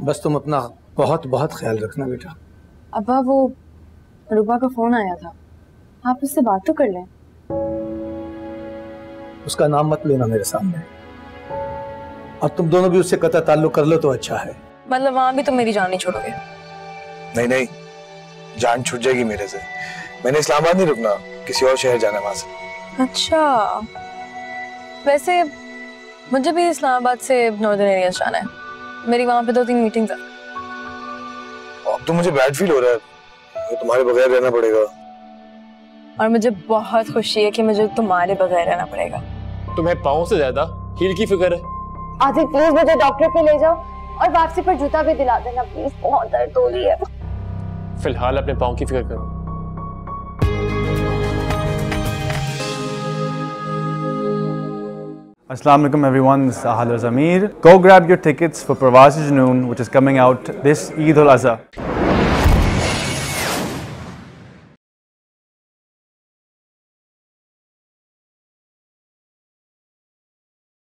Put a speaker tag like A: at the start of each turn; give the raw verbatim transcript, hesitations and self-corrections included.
A: बस तुम अपना बहुत बहुत ख्याल रखना बेटा।
B: अब्बा वो रुबा का फोन आया था, आप उससे बात तो कर लें।
A: उसका नाम मत लेना मेरे सामने, और तुम दोनों भी उससे कतई ताल्लुक कर लो तो अच्छा है।
B: मतलब वहां भी तो मेरी जान नहीं छोड़ोगे?
C: नहीं नहीं, जान छूट जाएगी मेरे से। मैंने इस्लामाबाद नहीं रुकना, किसी और शहर जाना वहां से।
B: अच्छा, वैसे मुझे भी इस्लामाबाद से नॉर्दर्न एरियाज जाना है, मेरी वहां पे दो तीन मीटिंग्स हैं।
C: अब तो मुझे बैड फील हो रहा है, तो तुम्हारे बगैर रहना पड़ेगा।
B: और मुझे बहुत खुशी है कि मुझे तुम्हारे बगैर रहना पड़ेगा।
D: तुम्हें पाँव से ज्यादा हील की फिक्र है।
E: आदित्य प्लीज मुझे डॉक्टर पे ले जाओ और वापसी पर जूता भी दिला देना प्लीज, बहुत दर्द हो रही है।
D: फिलहाल अपने पाँव की फिक्र करो।
F: Assalamu alaikum everyone, this is Haar Nahin Manoun Gi. Go grab your tickets for Pakistani Drama, which is coming out this Eid al-Adha.